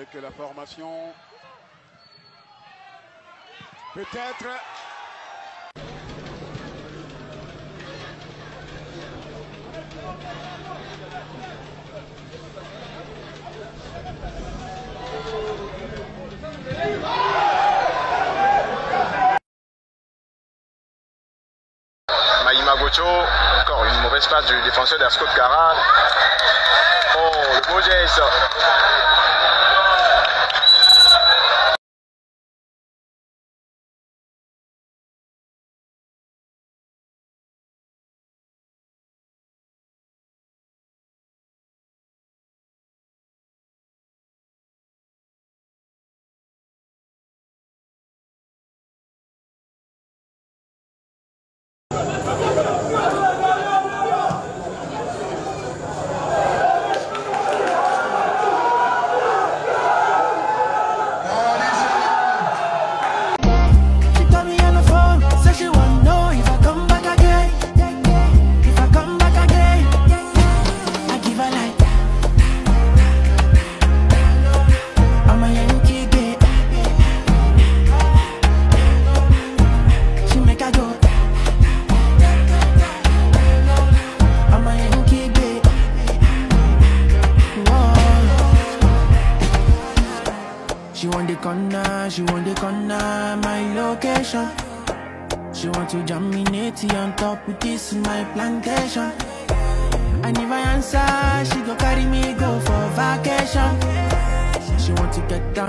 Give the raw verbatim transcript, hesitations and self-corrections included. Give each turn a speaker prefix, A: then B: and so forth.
A: avec la formation. Peut-être.
B: Mahima Gocho, encore une mauvaise passe du défenseur d'Ascot Gara. Oh, le beau geste.
C: She want the corner, she want the corner, my location. She want to jam me natty on top with this in my plantation. And if I answer, she go carry me go for vacation. She want to get down.